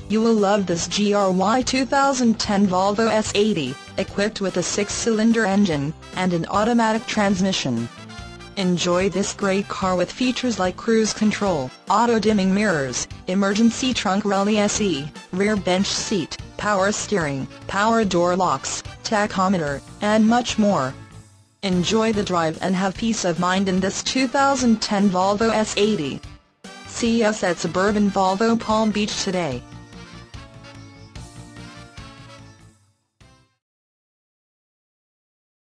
You will love this GRY 2010 Volvo S80, equipped with a 6-cylinder engine and an automatic transmission. Enjoy this great car with features like cruise control, auto-dimming mirrors, emergency trunk release SE, rear bench seat, power steering, power door locks, tachometer, and much more. Enjoy the drive and have peace of mind in this 2010 Volvo S80. See us at Suburban Volvo Palm Beach today.